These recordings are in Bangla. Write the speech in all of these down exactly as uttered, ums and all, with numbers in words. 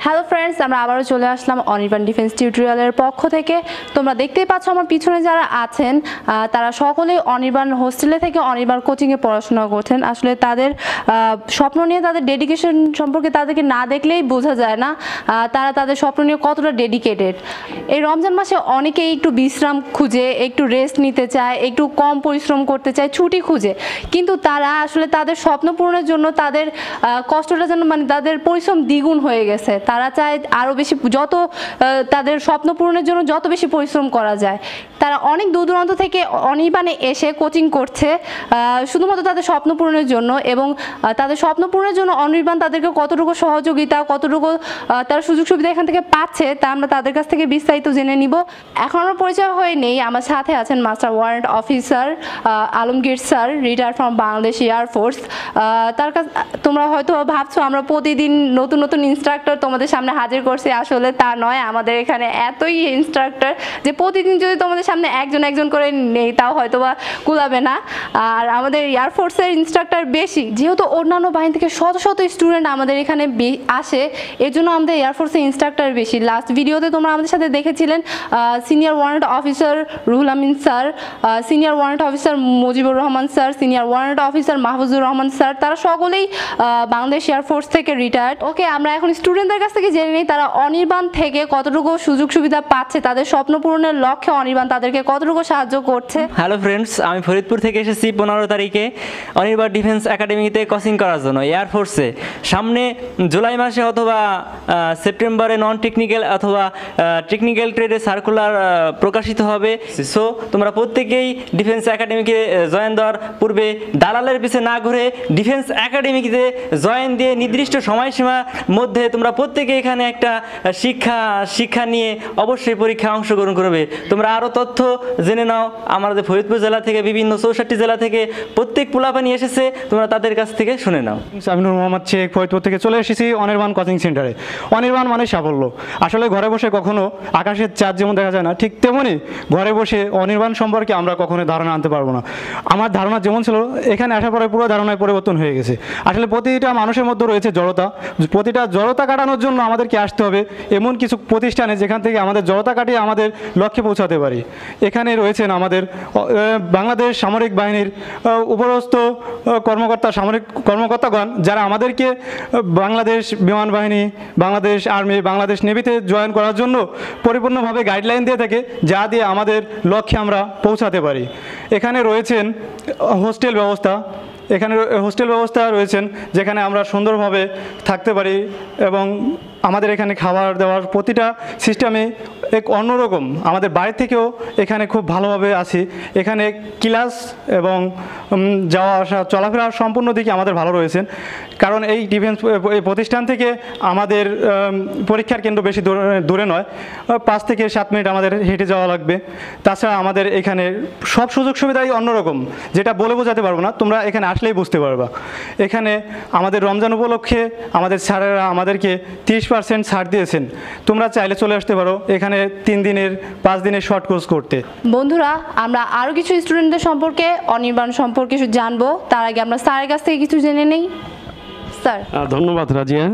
হ্যালো ফ্রেন্ডস, আমরা আবারও চলে আসলাম অনির্বাণ ডিফেন্স টিউটোরিয়ালের পক্ষ থেকে। তোমরা দেখতেই পাচ্ছ আমার পিছনে যারা আছেন তারা সকলেই অনির্বাণ হোস্টেলে থেকে অনির্বাণ কোচিংয়ে পড়াশোনা করছেন। আসলে তাদের স্বপ্ন নিয়ে তাদের ডেডিকেশন সম্পর্কে তাদেরকে না দেখলেই বোঝা যায় না তারা তাদের স্বপ্ন নিয়ে কতটা ডেডিকেটেড। এই রমজান মাসে অনেকেই একটু বিশ্রাম খুঁজে, একটু রেস্ট নিতে চায়, একটু কম পরিশ্রম করতে চায়, ছুটি খুঁজে, কিন্তু তারা আসলে তাদের স্বপ্ন পূরণের জন্য তাদের কষ্টটা যেন মানে তাদের পরিশ্রম দ্বিগুণ হয়ে গেছে। তারা চায় আরও বেশি, যত তাদের স্বপ্ন পূরণের জন্য যত বেশি পরিশ্রম করা যায়। তারা অনেক দূর দূরান্ত থেকে অনির্বাণে এসে কোচিং করছে শুধুমাত্র তাদের স্বপ্ন পূরণের জন্য, এবং তাদের স্বপ্ন পূরণের জন্য অনির্বাণ তাদেরকে কতটুকু সহযোগিতা, কতটুকু তার সুযোগ সুবিধা এখান থেকে পাচ্ছে তা আমরা তাদের কাছ থেকে বিস্তারিত জেনে নিব। এখন আমার পরিচয় হয়ে নেই, আমার সাথে আছেন master warrant officer Alamgir sir, retired from Bangladesh air force. তার কাছে তোমরা হয়তো ভাবছো আমরা প্রতিদিন নতুন নতুন ইনস্ট্রাক্টর তোমাদের সামনে হাজির করছি, আসলে তা নয়। আমাদের এখানে এতই ইনস্ট্রাক্টর যে প্রতিদিন যদি তোমাদের সামনে একজন একজন করে নেই তাও হয়তো বা কুলাবে না। আর আমাদের এয়ারফোর্সের ইনস্ট্রাক্টর বেশি, যেহেতু অন্যান্য বাহিনী থেকে শত শত স্টুডেন্ট আমাদের এখানে আসে, এর জন্য আমাদের এয়ারফোর্সের ইনস্ট্রাক্টর বেশি। লাস্ট ভিডিওতে তোমরা আমাদের সাথে দেখেছিলেন senior warrant officer Ruhul Amin sir, senior warrant officer Mujibur Rahman sir, senior warrant officer Mahfuzur Rahman sir, তারা সকলেই বাংলাদেশ এয়ারফোর্স থেকে রিটায়ার্ড। ওকে, আমরা এখন স্টুডেন্টদের কাছ থেকে জেনে নিই তারা অনির্বাণ থেকে কতটুকু সুযোগ সুবিধা পাচ্ছে, তাদের স্বপ্ন পূরণের লক্ষ্যে অনির্বাণ তাদেরকে কতটুকু সাহায্য করছে। হ্যালো ফ্রেন্ডস, আমি ফরিদপুর থেকে এসেছি পনেরো তারিখে অনির্বাণ ডিফেন্স একাডেমিতে কোচিং করার জন্য এয়ারফোর্সে। সামনে জুলাই মাসে অথবা সেপ্টেম্বরে নন টেকনিক্যাল অথবা টেকনিক্যাল ট্রেডে সার্কুলার প্রকাশিত হবে। সো তোমরা প্রত্যেকেই ডিফেন্স একাডেমিকে জয়েন দেওয়ার পূর্বে দালালের পিছে না ঘুরে ডিফেন্স একাডেমিতে জয়েন দিয়ে নির্দিষ্ট সময়সীমার মধ্যে তোমরা প্রত্যেকে এখানে একটা শিক্ষা শিক্ষা নিয়ে অবশ্যই পরীক্ষায় অংশগ্রহণ করবে। তোমরা আরও তথ্য জেনে নাও, আমাদের ফরিদপুর জেলা থেকে বিভিন্ন চৌষট্টি জেলা থেকে প্রত্যেক পোলাপানি এসেছে, তোমরা তাদের কাছ থেকে শুনে নাও। আমি নূর মোহাম্মদ শেখ, ফরিদপুর থেকে চলে এসেছি অনির্বাণ কোচিং সেন্টারে। অনির্বাণ মানে সাফল্য। আসলে ঘরে বসে কখনো আকাশের চাঁদ যেমন দেখা যায় না, ঠিক তেমনই ঘরে বসে অনির্বাণ সম্পর্কে আমরা কখনো ধারণা আনতে পারবো না। আমার ধারণা যেমন ছিল এখানে আসার পরে পুরো ধারণায় পরিবর্তন হয়ে গেছে। আসলে প্রতিটা মানুষের মধ্যে রয়েছে জড়তা, প্রতিটা জড়তা কাটানোর জন্য আমাদেরকে আসতে হবে এমন কিছু প্রতিষ্ঠানে যেখান থেকে আমাদের জড়তা কাটিয়ে আমাদের লক্ষ্যে পৌঁছাতে পারি। এখানে রয়েছেন আমাদের বাংলাদেশ সামরিক বাহিনীর উপরস্থ কর্মকর্তা, সামরিক কর্মকর্তাগণ, যারা আমাদেরকে বাংলাদেশ বিমান বাহিনী, বাংলাদেশ আর্মি, বাংলাদেশ নেভিতে জয়েন করার জন্য পরিপূর্ণভাবে গাইডলাইন দিয়ে থাকে, যা দিয়ে আমাদের লক্ষ্যে আমরা পৌঁছাতে পারি। এখানে রয়েছেন হোস্টেল ব্যবস্থা, এখানে হোস্টেল ব্যবস্থা রয়েছেন যেখানে আমরা সুন্দরভাবে থাকতে পারি, এবং আমাদের এখানে খাবার দেওয়ার প্রতিটা সিস্টেমে এক অন্যরকম। আমাদের বাইরে থেকেও এখানে খুব ভালোভাবে আসি। এখানে ক্লাস এবং যাওয়া আসা চলাফেরা সম্পূর্ণ দিকে আমাদের ভালো রয়েছেন, কারণ এই ডিফেন্স এই প্রতিষ্ঠান থেকে আমাদের পরীক্ষার কেন্দ্র বেশি দূরে নয়, পাঁচ থেকে সাত মিনিট আমাদের হেঁটে যাওয়া লাগবে। তাছাড়া আমাদের এখানে সব সুযোগ সুবিধাই অন্যরকম, যেটা বলে বোঝাতে পারবো না, তোমরা এখানে আসলেই বুঝতে পারবা। এখানে আমাদের রমজান উপলক্ষে আমাদের স্যারেরা আমাদেরকে তিরিশ পার্সেন্ট ছাড় দিয়েছেন, তোমরা চাইলে চলে আসতে পারো এখানে তিন দিনের পাঁচ দিনের শর্ট কোর্স করতে। বন্ধুরা, আমরা আরও কিছু স্টুডেন্টদের সম্পর্কে অনির্বাণ সম্পর্কে জানবো, তার আগে আমরা স্যারের কাছ থেকে কিছু জেনে নেই। স্যার। ধন্যবাদ রাজিয়া।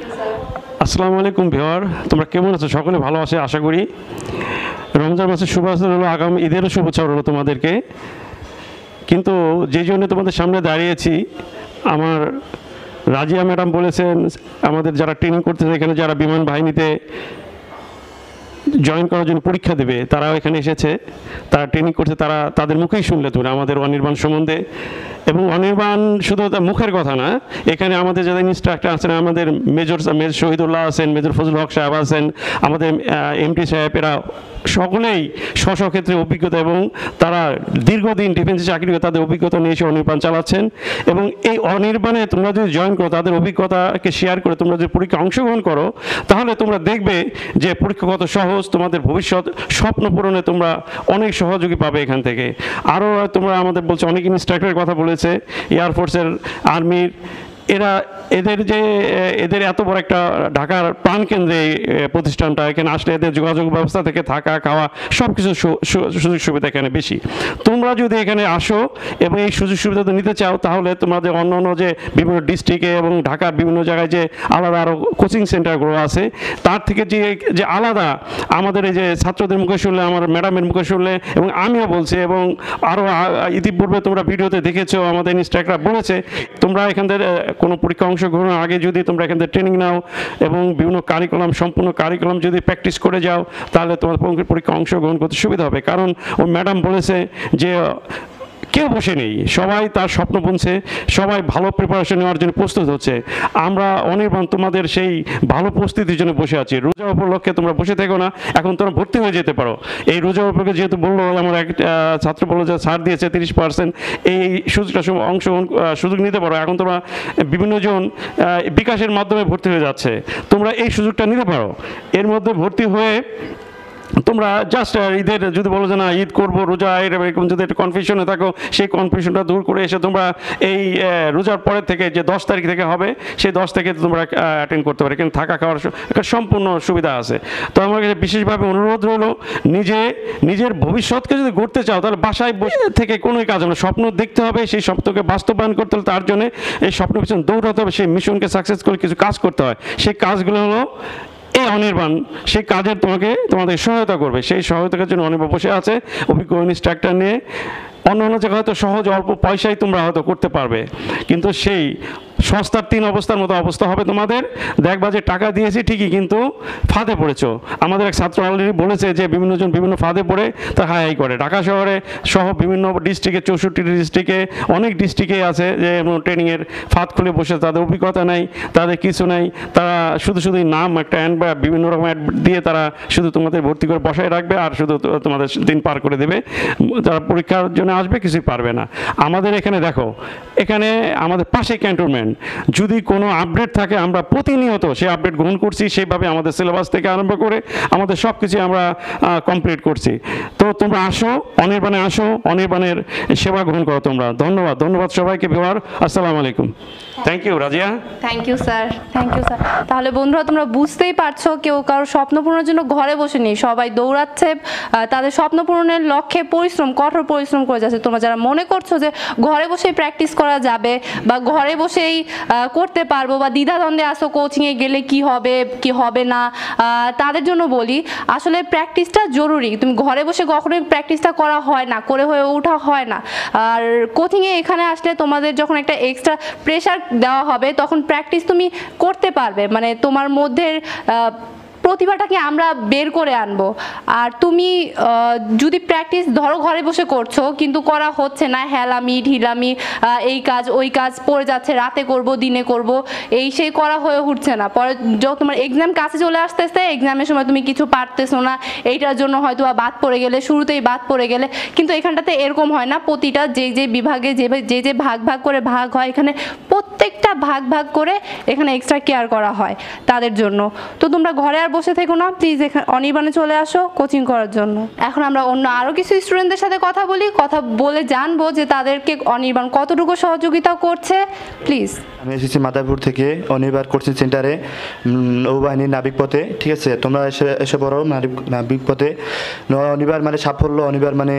আসসালামু আলাইকুম ভিউয়ার, তোমরা কেমন আছো? সকলে ভালো আছে আশা করি। রমজান মাসের শুভেচ্ছা হলো, আগামী ঈদেরও শুভেচ্ছা হলো তোমাদেরকে। কিন্তু যে জন্য তোমাদের সামনে দাঁড়িয়েছি, আমার রাজিয়া ম্যাডাম বলেছেন আমাদের যারা ট্রেনিং করতেছে, এখানে যারা বিমান বাহিনীতে জয়েন করার জন্য পরীক্ষা দেবে তারাও এখানে এসেছে, তারা ট্রেনিং করছে, তারা তাদের মুখেই শুনলে তুমি আমাদের অনির্বাণ সম্বন্ধে। এবং অনির্বাণ শুধু তার মুখের কথা না, এখানে আমাদের যারা ইনস্ট্রাক্টর আছেন, আমাদের মেজর মেজর শহীদুল্লাহ আছেন, মেজর ফজল হক সাহেব আছেন, আমাদের এমটি সাহেব, এরা সকলেই স্ব স্ব ক্ষেত্রে অভিজ্ঞতা এবং তারা দীর্ঘদিন ডিফেন্সে চাকরি করে তাদের অভিজ্ঞতা নিয়ে এসে অনির্বাণ চালাচ্ছেন। এবং এই অনির্বাণে তোমরা যদি জয়েন করো, তাদের অভিজ্ঞতাকে শেয়ার করে তোমরা যদি পরীক্ষায় অংশগ্রহণ করো, তাহলে তোমরা দেখবে যে পরীক্ষা কত সহজ, তোমাদের ভবিষ্যৎ স্বপ্ন পূরণে তোমরা অনেক সহযোগী পাবে এখান থেকে। আরও তোমরা আমাদের বলছে অনেক ইনস্ট্রাক্টরের কথা বলেছে, এয়ারফোর্সের, আর্মির এরা এদের যে এদের এত বড় একটা ঢাকার প্রাণকেন্দ্রে এই প্রতিষ্ঠানটা, এখানে আসলে এদের যোগাযোগ ব্যবস্থা থেকে থাকা খাওয়া সব কিছু সুযোগ সুবিধা এখানে বেশি। তোমরা যদি এখানে আসো এবং এই সুযোগ সুবিধা নিতে চাও, তাহলে তোমাদের অন্য অন্য যে বিভিন্ন ডিস্ট্রিক্টে এবং ঢাকার বিভিন্ন জায়গায় যে আলাদা আরও কোচিং সেন্টারগুলো আছে, তার থেকে যে যে আলাদা আমাদের এই যে ছাত্রদের মুখে শুনলে, আমার ম্যাডামের মুখে শুনলে, এবং আমিও বলছি, এবং আরও ইতিপূর্বে তোমরা ভিডিওতে দেখেছো আমাদের ইনস্ট্রাক্টর বলেছে, তোমরা এখান থেকে কোনো পরীক্ষা অংশগ্রহণের আগে যদি তোমরা এখান থেকে ট্রেনিং নাও এবং বিভিন্ন কারিকুলাম সম্পূর্ণ কারিকুলাম যদি প্র্যাকটিস করে যাও, তাহলে তোমার পরীক্ষা অংশগ্রহণ করতে সুবিধা হবে। কারণ ও ম্যাডাম বলেছে যে কেউ বসে নেই, সবাই তার স্বপ্ন বুনছে, সবাই ভালো প্রিপারেশন নেওয়ার জন্য প্রস্তুত হচ্ছে। আমরা অনির্বাণ তোমাদের সেই ভালো প্রস্তুতির জন্য বসে আছি। রোজা উপলক্ষে তোমরা বসে থেকো না, এখন তোমরা ভর্তি হয়ে যেতে পারো। এই রোজা উপলক্ষে যেহেতু বললো, আমার এক ছাত্র বললো যে ছাড় দিয়েছে তিরিশ পার্সেন্ট, এই সুযোগটা অংশগ্রহণ সুযোগ নিতে পারো। এখন তোমরা বিভিন্ন জন বিকাশের মাধ্যমে ভর্তি হয়ে যাচ্ছে, তোমরা এই সুযোগটা নিতে পারো। এর মধ্যে ভর্তি হয়ে তোমরা জাস্ট ঈদের যদি বলো যে না ঈদ করবো, রোজা এরকম যদি একটা কনফিউশনে থাকো, সেই কনফিউশনটা দূর করে এসে তোমরা এই রোজার পরের থেকে যে দশ তারিখ থেকে হবে, সেই দশ থেকে তোমরা অ্যাটেন্ড করতে পারো। এখানে থাকা খাওয়ার একটা সম্পূর্ণ সুবিধা আছে। তো আমার কাছে বিশেষভাবে অনুরোধ রইল, নিজে নিজের ভবিষ্যৎকে যদি গড়তে চাও, তাহলে বাসায় বসে থেকে কোনোই কাজ হবে না। স্বপ্ন দেখতে হবে, সেই স্বপ্নকে বাস্তবায়ন করতে হলে তার জন্য এই স্বপ্ন পিছনে দৌড়াতে হবে, সেই মিশনকে সাকসেস করে কিছু কাজ করতে হয়। সেই কাজগুলো হলো এই অনির্বাণ, সেই কাজের তোমাকে তোমাদের সহায়তা করবে। সেই সহায়তার জন্য অনির্বাণ বসে আছে অভিজ্ঞ ইনস্ট্রাক্টর নিয়ে। অন্য অন্য জায়গায় হয়তো সহজ অল্প পয়সায় তোমরা হয়তো করতে পারবে, কিন্তু সেই সস্তার তিন অবস্থার মতো অবস্থা হবে তোমাদের। দেখবা যে টাকা দিয়েছি ঠিকই, কিন্তু ফাঁদে পড়েছো। আমাদের এক ছাত্র অলরেডি বলেছে যে বিভিন্ন জন বিভিন্ন ফাঁদে পড়ে তা হাই হাই করে। ঢাকা শহরে সহ বিভিন্ন ডিস্ট্রিক্টে, চৌষট্টি ডিস্ট্রিক্টে অনেক ডিস্ট্রিক্টে আছে যে ট্রেনিংয়ের ফাঁদ খুলে বসে, তাদের অভিজ্ঞতা নেই, তাদের কিছু নেই, তারা শুধু শুধু নাম একটা অ্যান্ড বা বিভিন্ন রকম অ্যাড দিয়ে তারা শুধু তোমাদের ভর্তি করে বসায় রাখবে আর শুধু তোমাদের দিন পার করে দেবে। যারা পরীক্ষার জন্য আসবে কিছুই পারবে না। আমাদের এখানে দেখো, এখানে আমাদের পাশে ক্যান্টনমেন্ট, যদি কোনো আপডেট থাকে আমরা প্রতিনিয়ত সেই আপডেট গ্রহণ করছি, সেইভাবে আমাদের সিলেবাস থেকে আরম্ভ করে আমাদের সব কিছু আমরা কমপ্লিট করছি। তো তোমরা আসো, অনির্বাণে আসো, অনির্বাণের সেবা গ্রহণ করো তোমরা। ধন্যবাদ, ধন্যবাদ সবাইকে। বিহার আসসালামু আলাইকুম। Thank you Razia. Thank you sir, thank you sir. তাহলে বন্ধুরা, তোমরা বুঝতেই পারছো, কেউ কারো স্বপ্ন পূরণের জন্য ঘরে বসে নেই, সবাই দৌড়াচ্ছে তাদের স্বপ্ন পূরণের লক্ষ্যে, পরিশ্রম কঠোর পরিশ্রম করে যাচ্ছে। তোমরা যারা মনে করছো যে ঘরে বসেই প্র্যাকটিস করা যাবে বা ঘরে বসেই করতে পারবো বা দ্বিধাদ্বন্দ্বে আসো কোচিংয়ে গেলে কি হবে কি হবে না, তাদের জন্য বলি আসলে প্র্যাকটিসটা জরুরি। তুমি ঘরে বসে কখনোই প্র্যাকটিসটা করা হয় না, করে হয়ে ওঠা হয় না। আর কোচিংয়ে এখানে আসলে তোমাদের যখন একটা এক্সট্রা প্রেশার দেওয়া হবে, তখন প্র্যাকটিস তুমি করতে পারবে, মানে তোমার মধ্যে প্রতিভাটাকে আমরা বের করে আনবো। আর তুমি যদি প্র্যাকটিস ধরো ঘরে বসে করছো কিন্তু করা হচ্ছে না, হেলামি ঢিলামি, এই কাজ ওই কাজ পড়ে যাচ্ছে, রাতে করব দিনে করব, এই সেই করা হয়ে উঠছে না। পরে যখন তোমার এক্সাম কাছে চলে আসতেছে, এক্সামের সময় তুমি কিছু পারতেছো না, এইটার জন্য হয়তো বাদ পড়ে গেলে, শুরুতেই বাদ পড়ে গেলে। কিন্তু এখানটাতে এরকম হয় না, প্রতিটা যে যে বিভাগে যে যে যে ভাগ ভাগ করে ভাগ হয়, এখানে প্রত্যেকটা ভাগ ভাগ করে এখানে এক্সট্রা কেয়ার করা হয় তাদের জন্য। তো তোমরা ঘরে আর বসে থেকো না, প্লিজ এখানে অনির্বাণে চলে আসো কোচিং করার জন্য। এখন আমরা অন্য আরও কিছু স্টুডেন্টদের সাথে কথা বলি, কথা বলে জানবো যে তাদেরকে অনির্বাণ কতটুকু সহযোগিতা করছে। প্লিজ। আমি এসেছি মাদারপুর থেকে অনির্বাণ কোচিং সেন্টারে, নৌবাহিনীর নাবিক পথে। ঠিক আছে, তোমরা এসে এসে পড়ো নাবিক নাবিক পথে। অনির্বাণ মানে সাফল্য, অনির্বাণ মানে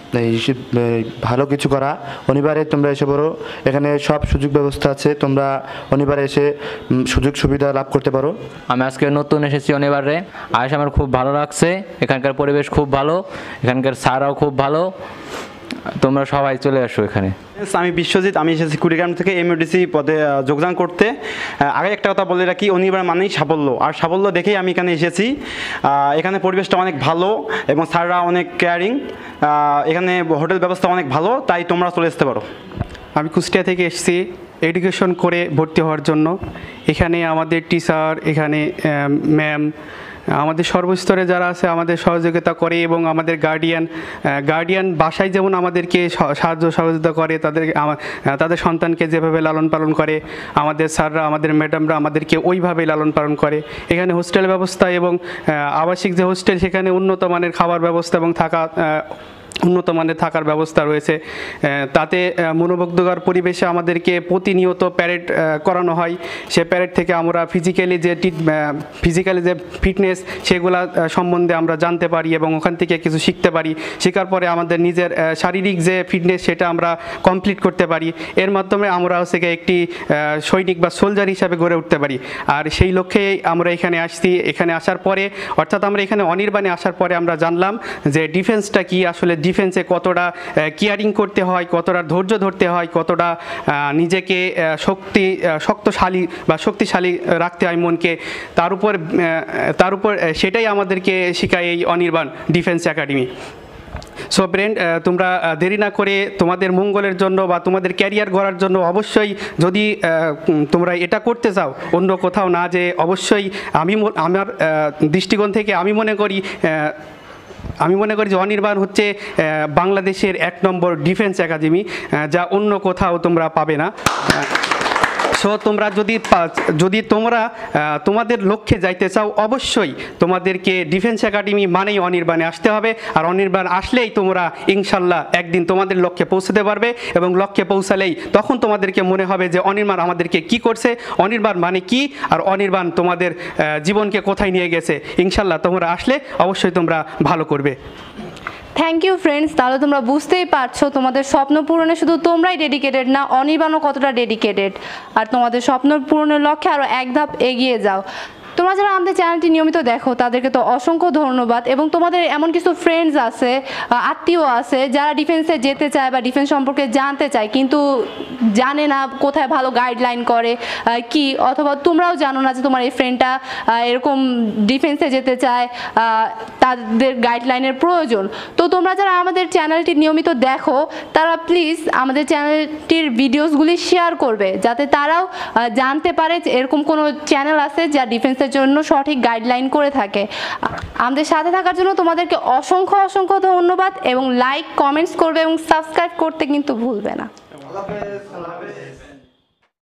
ভালো কিছু করা। অনিবারে তোমরা এসে পড়ো, এখানে সব সুযোগ ব্যবস্থা আছে, তোমরা অনিবারে এসে সুযোগ সুবিধা লাভ করতে পারো। আমি আজকে নতুন এসেছি অনিবারে, আজ আমার খুব ভালো লাগছে। এখানকার পরিবেশ খুব ভালো, এখানকার স্যাররাও খুব ভালো। তোমরা সবাই চলে আসো এখানে। আমি বিশ্বজিৎ, আমি এসেছি কুড়িগ্রাম থেকে এমইউডিসি পদে যোগদান করতে। আগে একটা কথা বলে রাখি, অনির্বাণ মানেই সাফল্য, আর সাফল্য দেখেই আমি এখানে এসেছি। এখানে পরিবেশটা অনেক ভালো এবং স্যাররা অনেক কেয়ারিং, এখানে হোটেল ব্যবস্থা অনেক ভালো, তাই তোমরা চলে আসতে পারো। আমি কুষ্টিয়া থেকে এসেছি এডুকেশন করে ভর্তি হওয়ার জন্য। এখানে আমাদের টিচার, এখানে ম্যাম, আমাদের সর্বস্তরে যারা আছে আমাদের সহযোগিতা করে, এবং আমাদের গার্ডিয়ান গার্ডিয়ান বাসায় যেমন আমাদেরকে সাহায্য সহযোগিতা করে, তাদের তাদের সন্তানকে যেভাবে লালন পালন করে, আমাদের স্যাররা আমাদের ম্যাডামরা আমাদেরকে ওইভাবেই লালন পালন করে। এখানে হোস্টেল ব্যবস্থা এবং আবাসিক যে হোস্টেল, সেখানে উন্নত মানের খাবার ব্যবস্থা এবং থাকা উন্নত মানের থাকার ব্যবস্থা রয়েছে। আহ, তাতে আহ, মনোমুগ্ধকর পরিবেশে আমাদেরকে প্রতিনিয়ত প্যারেড আহ, করানো হয়। সে প্যারেড থেকে আমরা ফিজিক্যালি যে ফিজিক্যালি যে ফিটনেস সেগুলা আহ, সম্বন্ধে আমরা জানতে পারি এবং ওখান থেকে কিছু শিখতে পারি। শেখার পরে আমাদের নিজের আহ, শারীরিক যে ফিটনেস সেটা আমরা কমপ্লিট করতে পারি। এর মাধ্যমে আমরা হচ্ছে গিয়ে একটি আহ, সৈনিক বা সোলজার হিসাবে গড়ে উঠতে পারি। আর সেই লক্ষ্যেই আমরা এখানে আসছি। এখানে আসার পরে অর্থাৎ আমরা এখানে অনির্বাণে আসার পরে আমরা জানলাম যে ডিফেন্সটা কি, আসলে ডিফেন্সে কতটা কেয়ারিং করতে হয়, কতটা ধৈর্য ধরতে হয়, কতটা আহ, নিজেকে আহ, শক্তি আহ, শক্তশালী বা শক্তিশালী রাখতে হয় মনকে। তার উপর আহ, তার উপর আহ, সেটাই আমাদেরকে শেখায় এই Anirban defence academy. So friend, তোমরা আহ, দেরি না করে তোমাদের মঙ্গলের জন্য বা তোমাদের ক্যারিয়ার গড়ার জন্য অবশ্যই যদি আহ, উম, তোমরা এটা করতে চাও অন্য কোথাও না, যে অবশ্যই আমি ম- আমার আহ, দৃষ্টিকোণ থেকে আমি মনে করি আহ, আমি মনে করি যে অনির্বাণ হচ্ছে আহ, বাংলাদেশের এক নম্বর ডিফেন্স একাডেমি, আহ, যা অন্য কোথাও তোমরা পাবে না। সো তোমরা যদি পা- যদি তোমরা আহ, তোমাদের লক্ষ্যে যাইতে চাও অবশ্যই তোমাদেরকে ডিফেন্স একাডেমি মানেই অনির্বাণে আসতে হবে। আর অনির্বাণ আসলেই তোমরা ইনশাল্লাহ একদিন তোমাদের লক্ষ্যে পৌঁছতে পারবে এবং লক্ষ্যে পৌঁছালেই তখন তোমাদেরকে মনে হবে যে অনির্বাণ আমাদেরকে কি করছে, অনির্বাণ মানে কি, আর অনির্বাণ তোমাদের আহ, জীবনকে কোথায় নিয়ে গেছে। ইনশাল্লাহ তোমরা আসলে অবশ্যই তোমরা ভালো করবে। Thank you friends. তাহলে তোমরা বুঝতেই পারছো তোমাদের স্বপ্ন পূরণে শুধু তোমরাই ডেডিকেটেড না, অনির্বাণও কতটা ডেডিকেটেড। আর তোমাদের স্বপ্ন পূরণের লক্ষ্যে আরও এক ধাপ এগিয়ে যাও। তোমরা যারা আমাদের চ্যানেলটি নিয়মিত দেখো তাদেরকে তো অসংখ্য ধন্যবাদ। এবং তোমাদের এমন কিছু ফ্রেন্ডস আছে, আহ, আত্মীয় আছে যারা ডিফেন্সে যেতে চায় বা ডিফেন্স সম্পর্কে জানতে চায় কিন্তু জানে না কোথায় ভালো গাইডলাইন করে আহ, কি, অথবা তোমরাও জানো না যে তোমার এই ফ্রেন্ডটা এরকম ডিফেন্সে যেতে চায়, আহ, তাদের গাইডলাইনের প্রয়োজন। তো তোমরা যারা আমাদের চ্যানেলটি নিয়মিত দেখো তারা প্লিজ আমাদের চ্যানেলটির ভিডিওসগুলি শেয়ার করবে যাতে তারাও আহ, জানতে পারে যে এরকম কোনো চ্যানেল আছে যা ডিফেন্সের জন্য সঠিক গাইডলাইন করে থাকে। আমাদের সাথে থাকার জন্য তোমাদেরকে অসংখ্য অসংখ্য ধন্যবাদ এবং লাইক কমেন্টস করবে এবং সাবস্ক্রাইব করতে কিন্তু ভুলবে না।